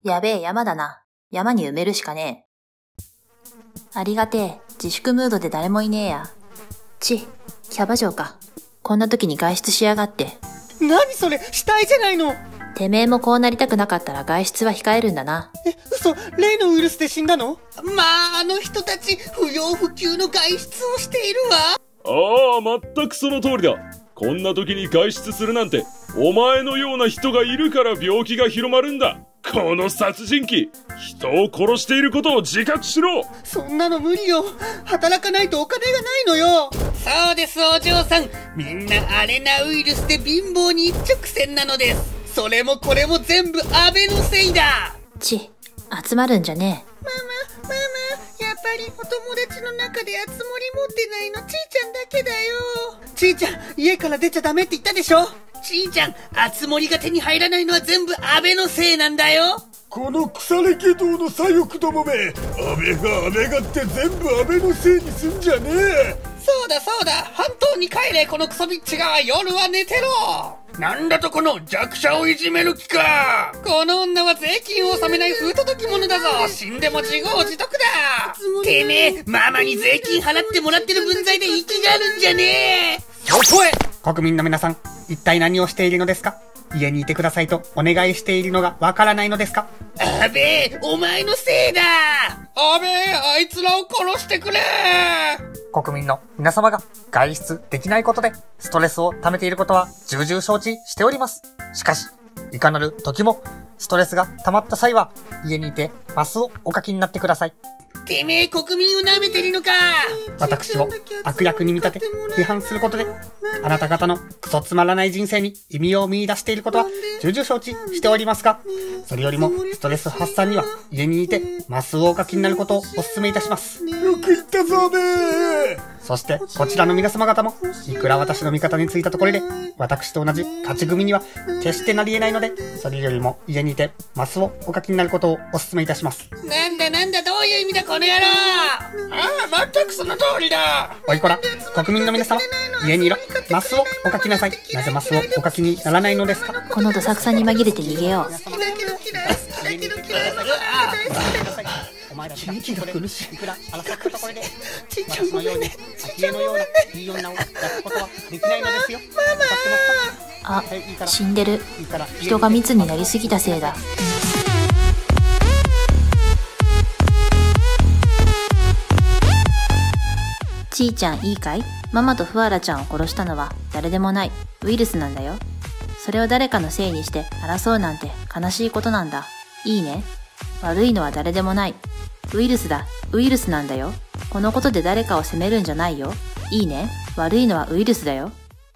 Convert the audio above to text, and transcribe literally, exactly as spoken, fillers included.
やべえ山だな。山に埋めるしかねえ。ありがてえ。自粛ムードで誰もいねえや。ち、キャバ嬢か。こんな時に外出しやがって。 何それ、死体じゃないの。 てめえもこうなりたくなかったら外出は控えるんだな。 え、嘘、例のウイルスで死んだの？まあ、あの人たち、不要不急の外出をしているわ。 ああ、全くその通りだ。こんな時に外出するなんて、お前のような人がいるから病気が広まるんだ。この殺人鬼、人を殺していることを自覚しろ。 そんなの無理よ。働かないとお金がないのよ。そうです、お嬢さん。みんなアレナウイルスで貧乏に一直線なのです。それもこれも全部安倍のせいだ。 ち、集まるんじゃねえ。 ママ、ママ、やっぱりお友達の中であつ森持ってないのちーちゃんだけだよ。ちーちゃん、家から出ちゃダメって言ったでしょ。ちーちゃん、あつ森が手に入らないのは全部安倍のせいなんだよ。 この腐れ気道の左翼どもめ、安倍が安倍がって全部安倍のせいにすんじゃねえ。 そうだそうだ、半島に帰れこのクソビッチが。夜は寝てろ。なんだとこの弱者をいじめる気か。この女は税金を納めない不届き者だぞ。死んでも自業自得だ。てめえ、ママに税金払ってもらってる分際で息があるんじゃねえ。そこへ。国民の皆さん、一体何をしているのですか。家にいてくださいとお願いしているのがわからないのですか。アベ、お前のせいだ。アベ、あいつらを殺してくれ。国民の皆様が外出できないことでストレスを溜めていることは重々承知しております。しかし、いかなる時もストレスが溜まった際は家にいてマスをお書きになってください。てめえ国民を舐めてるのか。私を悪役に見立て批判することであなた方のクソつまらない人生に意味を見出していることは重々承知しておりますが、それよりもストレス発散には家にいてマスをお書きになることをお勧めいたします。 よく言ったぞべー。 そしてこちらの皆様方もいくら私の味方についたところで私と同じ勝ち組には決してなり得ないので、それよりも家にいてマスをお書きになることをお勧めいたします。なんだなんだ、どういう意味だこの野郎。ああ、全くその通りだ。おいこら、国民の皆様、家にいろ。マスをお書きなさい。なぜマスをお書きにならないのですか。 このどさくさに紛れて逃げよう。 ちいちが苦しい。いくら争ったところでちいちゃんごめんね。ちいちゃんごめんね。いい女を抱くことはできないのですよ。ママ。 あ、死んでる。人が密になりすぎたせいだ。ちーちゃんいいかい？ママとフワラちゃんを殺したのは誰でもないウイルスなんだよ。それを誰かのせいにして争うなんて悲しいことなんだ。いいね。悪いのは誰でもない。ウイルスだ。ウイルスなんだよ。このことで誰かを責めるんじゃないよ。いいね。悪いのはウイルスだよ。